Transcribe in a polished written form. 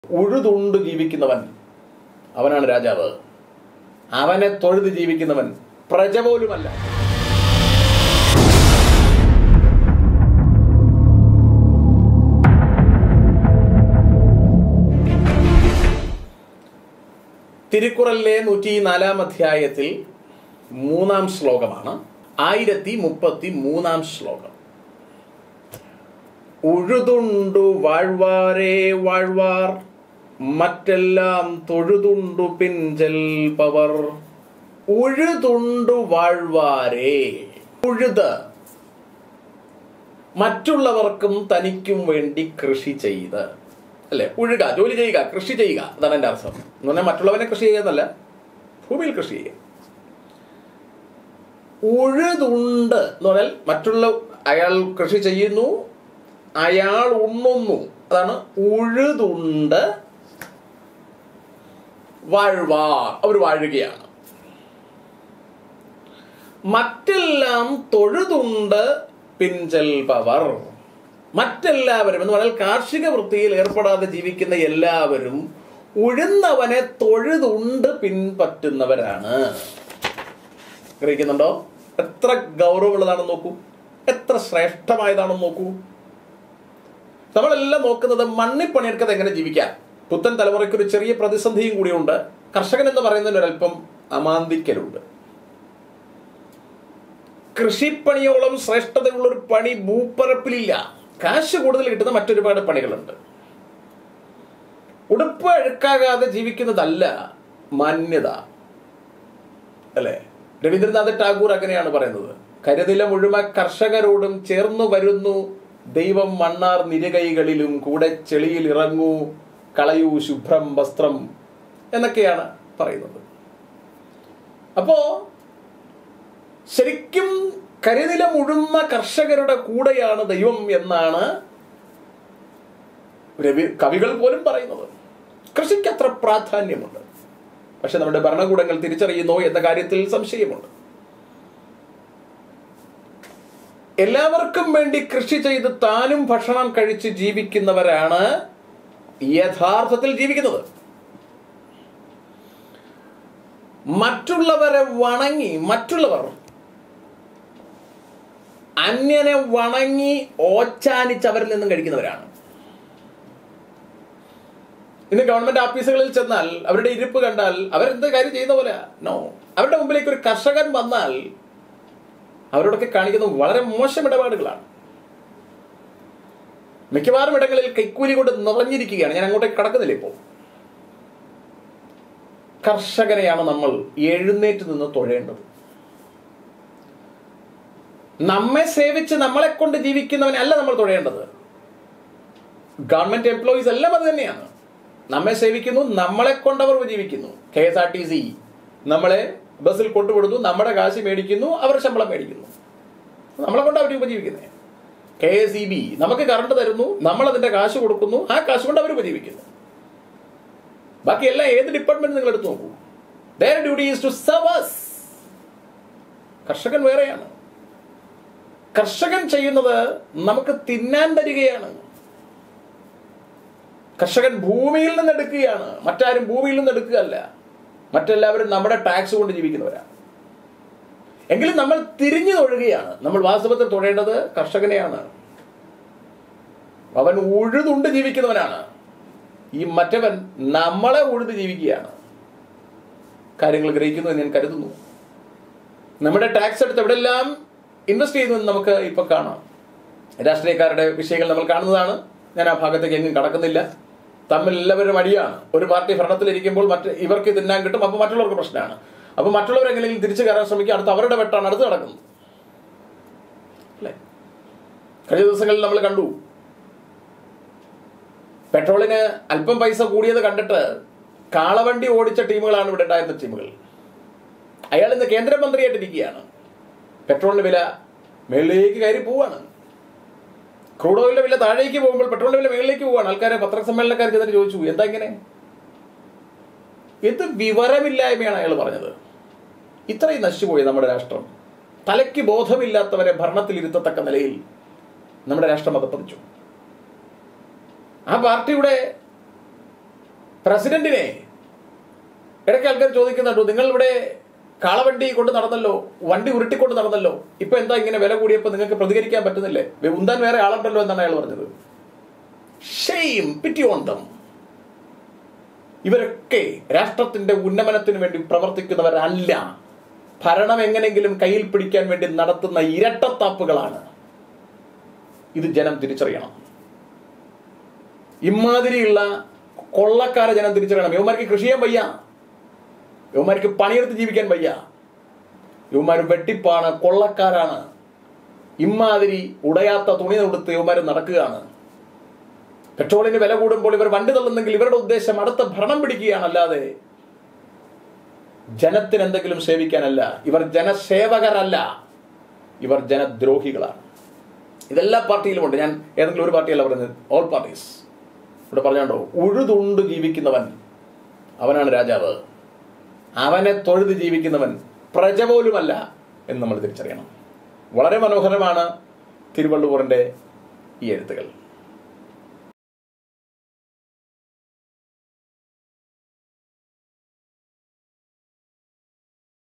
ഉഴുതുണ്ട് ജീവിക്കുന്നവൻ അവനാണ് രാജാവ്. അവനെ തൊഴുത് ജീവിക്കുന്നവൻ പ്രജ പോലുമല്ല. തിരുക്കുറലിലെ 104 അധ്യായത്തിൽ 3-ാം ശ്ലോകമാണ്. 1033 ശ്ലോകം. ഉഴുതുണ്ടു വാഴ്വാരേ വാഴ്വാർ, മറ്റെല്ലാം തൊഴുതുണ്ടു പിഞ്ചെൽപ്പവർ. ഉഴുതുണ്ടു വാഴ്വാരേ. ഉഴുത് മറ്റുള്ളവർക്കും തനിക്കും വേണ്ടി കൃഷി ചെയ്ത്, അല്ലെ? ഉഴുക, ജോലി ചെയ്യുക, കൃഷി ചെയ്യുക, അതാണ് എൻ്റെ അർത്ഥം. എന്ന് പറഞ്ഞാൽ മറ്റുള്ളവനെ കൃഷി ചെയ്യുന്നല്ല, ഭൂമിയിൽ കൃഷി ചെയ്യുക. ഉഴുതുണ്ട് എന്ന് പറഞ്ഞാൽ മറ്റുള്ള അയാൾ കൃഷി ചെയ്യുന്നു, അയാൾ ഉണ്ണുന്നു, അതാണ് ഉഴുതുണ്ട് വാഴ്വാർ, അവർ വാഴുകയാണ്. മറ്റെല്ലാം തൊഴുതുണ്ട് പിഞ്ചെൽപ്പവർ. മറ്റെല്ലാവരും എന്ന് പറഞ്ഞാൽ കാർഷിക വൃത്തിയിൽ ഏർപ്പെടാതെ ജീവിക്കുന്ന എല്ലാവരും ഉഴുന്നവനെ തൊഴുതുണ്ട് പിൻപറ്റുന്നവരാണ്. ഗ്രഹിക്കുന്നുണ്ടോ? എത്ര ഗൗരവമുള്ളതാണെന്ന് നോക്കൂ, എത്ര ശ്രേഷ്ഠമായതാണെന്ന് നോക്കൂ. നമ്മളെല്ലാം നോക്കുന്നത് മണ്ണിൽ പണിയെടുക്കാതെ എങ്ങനെ ജീവിക്കാം. പുത്തൻ തലമുറയ്ക്ക് ഒരു ചെറിയ പ്രതിസന്ധിയും കൂടിയുണ്ട്. കർഷകൻ എന്ന് പറയുന്നതിന് ഒരല്പം അമാന്തിക്കലുണ്ട്. കൃഷിപ്പണിയോളം ശ്രേഷ്ഠതയുള്ളൊരു പണി ഭൂപ്പരപ്പിലില്ല. കാശ് കൂടുതൽ കിട്ടുന്ന മറ്റൊരുപാട് പണികളുണ്ട്. ഉടുപ്പ് അഴുക്കാകാതെ ജീവിക്കുന്നതല്ല മാന്യത, അല്ലെ? രവീന്ദ്രനാഥ് ടാഗോർ അങ്ങനെയാണ് പറയുന്നത്. കരുനില മുഴുവൻ കർഷകരോടും ചേർന്നു വരുന്നു ദൈവം മണ്ണാർ നിരകൈകളിലും, കൂടെ ചെളിയിൽ ഇറങ്ങൂ കളയൂ ശുഭ്രം വസ്ത്രം എന്നൊക്കെയാണ് പറയുന്നത്. അപ്പോ ശരിക്കും കരിനില മുഴുന്ന കർഷകരുടെ കൂടെയാണ് ദൈവം എന്നാണ് കവികൾ പോലും പറയുന്നത്. കൃഷിക്ക് അത്ര പ്രാധാന്യമുണ്ട്. പക്ഷെ നമ്മുടെ ഭരണകൂടങ്ങൾ തിരിച്ചറിയുന്നോ എന്ന കാര്യത്തിൽ സംശയമുണ്ട്. എല്ലാവർക്കും വേണ്ടി കൃഷി ചെയ്ത് താനും ഭക്ഷണം കഴിച്ച് ജീവിക്കുന്നവരാണ് യഥാർത്ഥത്തിൽ ജീവിക്കുന്നത്. മറ്റുള്ളവരെ വണങ്ങി, മറ്റുള്ളവർ അന്യനെ വണങ്ങി ഓച്ചാനിച്ച് അവരിൽ നിന്നും കഴിക്കുന്നവരാണ്. ഇന്ന് ഗവൺമെന്റ് ഓഫീസുകളിൽ ചെന്നാൽ അവരുടെ ഇരിപ്പ് കണ്ടാൽ അവരെന്ത് കാര്യം ചെയ്യുന്ന പോലെ നോ. അവരുടെ മുമ്പിലേക്ക് ഒരു കർഷകൻ വന്നാൽ അവരോടൊക്കെ കാണിക്കുന്ന വളരെ മോശം ഇടപാടുകളാണ്. മിക്കവാറും ഇടങ്ങളിൽ കൈക്കൂലി കൊണ്ട് നിറഞ്ഞിരിക്കുകയാണ്. ഞാൻ അങ്ങോട്ടേക്ക് കടക്കുന്നില്ല. ഇപ്പോൾ കർഷകനെയാണ് നമ്മൾ എഴുന്നേറ്റ് നിന്ന് തൊഴേണ്ടത്. നമ്മെ സേവിച്ച് നമ്മളെ കൊണ്ട് ജീവിക്കുന്നവനെ അല്ല നമ്മൾ തൊഴേണ്ടത്. ഗവൺമെന്റ് എംപ്ലോയീസ് എല്ലാം അത് തന്നെയാണ്. നമ്മെ സേവിക്കുന്നു, നമ്മളെ കൊണ്ടവർ ജീവിക്കുന്നു. KSRTC നമ്മളെ ബസ്സിൽ കൊണ്ടുവിടുന്നു, നമ്മുടെ കാശ് മേടിക്കുന്നു, അവർ ശമ്പളം മേടിക്കുന്നു, നമ്മളെ കൊണ്ട് അവർ ഉപജീവിക്കുന്നത്. KSEB നമുക്ക് കറണ്ട് തരുന്നു, നമ്മൾ അതിന്റെ കാശ് കൊടുക്കുന്നു, ആ കാശ് കൊണ്ട് അവർ ഉപജീവിക്കുന്നു. ബാക്കി എല്ലാം ഏത് ഡിപ്പാർട്ട്മെന്റ് നിങ്ങൾ എടുത്തു നോക്കൂ, their duty is to serve us. കർഷകൻ വേറെയാണ്. കർഷകൻ ചെയ്യുന്നത് നമുക്ക് തിന്നാൻ തരികയാണ്. കർഷകൻ ഭൂമിയിൽ നിന്ന് എടുക്കുകയാണ്, മറ്റാരും ഭൂമിയിൽ നിന്ന് എടുക്കുകയല്ല. മറ്റെല്ലാവരും നമ്മുടെ ടാക്സ് കൊണ്ട് ജീവിക്കുന്നവരാണ്. എങ്കിലും നമ്മൾ തിരിഞ്ഞു തൊഴുകയാണ്. നമ്മൾ വാസ്തവത്തിൽ തൊഴേണ്ടത് കർഷകനെയാണ്. അവൻ ഉഴുതുണ്ട് ജീവിക്കുന്നവനാണ്. ഈ മറ്റവൻ നമ്മളെ ഉഴുത് ജീവിക്കുകയാണ്. കാര്യങ്ങൾ ഗ്രഹിക്കുന്നു എന്ന് ഞാൻ കരുതുന്നു. നമ്മുടെ ടാക്സ് എടുത്ത് എവിടെല്ലാം ഇൻവെസ്റ്റ് ചെയ്യുന്നത് നമുക്ക് ഇപ്പൊ കാണാം. രാഷ്ട്രീയക്കാരുടെ വിഷയങ്ങൾ നമ്മൾ കാണുന്നതാണ്. ഞാൻ ആ ഭാഗത്തേക്ക് എങ്ങും കടക്കുന്നില്ല. തമ്മിൽ എല്ലാവരും അടിയാണ്. ഒരു പാർട്ടി ഭരണത്തിലിരിക്കുമ്പോൾ ഇവർക്ക് തിന്നാൻ കിട്ടും, അപ്പൊ മറ്റുള്ളവർക്ക് പ്രശ്നമാണ്. അപ്പൊ മറ്റുള്ളവരെങ്കിലും തിരിച്ചു കയറാൻ ശ്രമിക്കുക, അടുത്ത് അവരുടെ വെട്ടാണ് അടുത്ത് നടക്കുന്നത്, അല്ലേ? കഴിഞ്ഞ ദിവസങ്ങളിൽ നമ്മൾ കണ്ടു, പെട്രോളിന് അല്പം പൈസ കൂടിയത് കണ്ടിട്ട് കാളവണ്ടി ഓടിച്ച ടീമുകളാണ് ഇവിടെ ഉണ്ടായിരുന്ന ടീമുകൾ. അയാൾ ഇന്ന് കേന്ദ്രമന്ത്രിയായിട്ടിരിക്കുകയാണ്. പെട്രോളിന്റെ വില മേളിലേക്ക് കയറി പോവാണ്. ക്രൂഡ് ഓയിലിന്റെ വില താഴേക്ക് പോകുമ്പോൾ പെട്രോളിന്റെ വില മേളിലേക്ക് പോവാണ്. ആൾക്കാരെ പത്രസമ്മേളനക്കാർ ചെന്നിട്ട് ചോദിച്ചു, എന്താ ഇങ്ങനെ? എന്ത് വിവരമില്ലായ്മയാണ് അയാൾ പറഞ്ഞത്. ഇത്രയും നശിച്ചുപോയി നമ്മുടെ രാഷ്ട്രം. തലയ്ക്ക് ബോധമില്ലാത്തവരെ ഭരണത്തിലിരുത്തത്തക്ക നിലയിൽ നമ്മുടെ രാഷ്ട്രം അതപ്പതിച്ചു. ആ പാർട്ടിയുടെ പ്രസിഡന്റിനെ ഇടയ്ക്ക് ആൾക്കാർ ചോദിക്കുന്നുണ്ടോ, നിങ്ങൾ ഇവിടെ കാളവണ്ടി കൊണ്ട് നടന്നല്ലോ, വണ്ടി ഉരുട്ടിക്കൊണ്ട് നടന്നല്ലോ, ഇപ്പൊ എന്താ ഇങ്ങനെ വില കൂടിയപ്പോൾ നിങ്ങൾക്ക് പ്രതികരിക്കാൻ പറ്റുന്നില്ലേ? ഉന്താൻ വേറെ ആളുണ്ടല്ലോ എന്നാണ് അയാൾ പറഞ്ഞത്. Shame, pity on them. ഇവരൊക്കെ രാഷ്ട്രത്തിന്റെ ഉന്നമനത്തിന് വേണ്ടി പ്രവർത്തിക്കുന്നവരല്ല. ഭരണം എങ്ങനെങ്കിലും കയ്യിൽ പിടിക്കാൻ വേണ്ടി നടത്തുന്ന ഇരട്ടത്താപ്പുകളാണ്. ഇത് ജനം തിരിച്ചറിയണം. ഇമാതിരിയുള്ള കൊള്ളക്കാരെ ജനം തിരിച്ചറിയണം. യുവമാർക്ക് കൃഷി ചെയ്യാൻ വയ്യ, യുവമാർക്ക് പണിയെടുത്ത് ജീവിക്കാൻ വയ്യ, യുവമാർ വെട്ടിപ്പാണ്, കൊള്ളക്കാരാണ്. ഇമാതിരി ഉടയാത്ത തുണി കൊടുത്ത് യുവമാർ നടക്കുകയാണ്. പെട്രോളിന് വില കൂടുമ്പോൾ ഇവർ വണ്ടി തള്ളുന്നെങ്കിൽ ഇവരുടെ ഉദ്ദേശം അടുത്ത ഭരണം പിടിക്കുകയാണ്, അല്ലാതെ ജനത്തിന് എന്തെങ്കിലും സേവിക്കാനല്ല. ഇവർ ജനസേവകരല്ല, ഇവർ ജനദ്രോഹികളാണ്. ഇതെല്ലാ പാർട്ടിയിലുമുണ്ട്. ഞാൻ ഏതെങ്കിലും ഒരു പാർട്ടിയല്ല പറയുന്നത്, ഓൾ പാർട്ടീസ്. ഇവിടെ പറഞ്ഞോ, ഉഴുതുണ്ട് ജീവിക്കുന്നവൻ അവനാണ് രാജാവ്, അവനെ തൊഴുത് ജീവിക്കുന്നവൻ പ്രജ പോലുമല്ല എന്ന് നമ്മൾ തിരിച്ചറിയണം. വളരെ മനോഹരമാണ് തിരുവള്ളുവറിന്റെ ഈ എഴുത്തുകൾ.